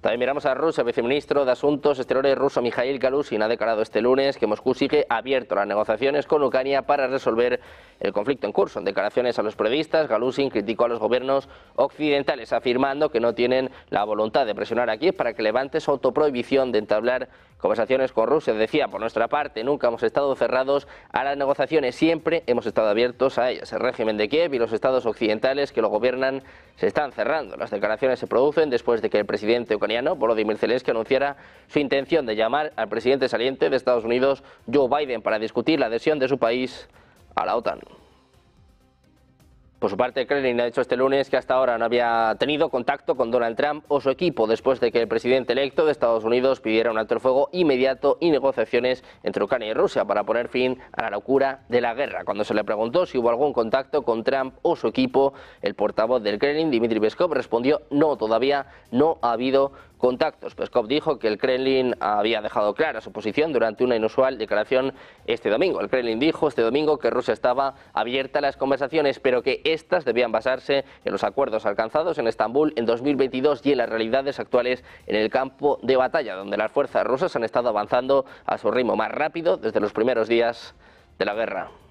También miramos a Rusia. El viceministro de Asuntos Exteriores ruso Mikhail Galushkin ha declarado este lunes que Moscú sigue abierto a las negociaciones con Ucrania para resolver el conflicto en curso. En declaraciones a los periodistas, Galushkin criticó a los gobiernos occidentales, afirmando que no tienen la voluntad de presionar a Kiev para que levante su autoprohibición de entablar conversaciones con Rusia. Decía, por nuestra parte, nunca hemos estado cerrados a las negociaciones, siempre hemos estado abiertos a ellas. El régimen de Kiev y los estados occidentales que lo gobiernan se están cerrando. Las declaraciones se producen después de que el presidente ucraniano, Volodymyr Zelensky, anunciara su intención de llamar al presidente saliente de Estados Unidos, Joe Biden, para discutir la adhesión de su país a la OTAN. Por su parte, el Kremlin ha dicho este lunes que hasta ahora no había tenido contacto con Donald Trump o su equipo después de que el presidente electo de Estados Unidos pidiera un alto el fuego inmediato y negociaciones entre Ucrania y Rusia para poner fin a la locura de la guerra. Cuando se le preguntó si hubo algún contacto con Trump o su equipo, el portavoz del Kremlin, Dmitry Peskov, respondió: no, todavía no ha habido contactos. Peskov dijo que el Kremlin había dejado clara su posición durante una inusual declaración este domingo. El Kremlin dijo este domingo que Rusia estaba abierta a las conversaciones, pero que estas debían basarse en los acuerdos alcanzados en Estambul en 2022 y en las realidades actuales en el campo de batalla, donde las fuerzas rusas han estado avanzando a su ritmo más rápido desde los primeros días de la guerra.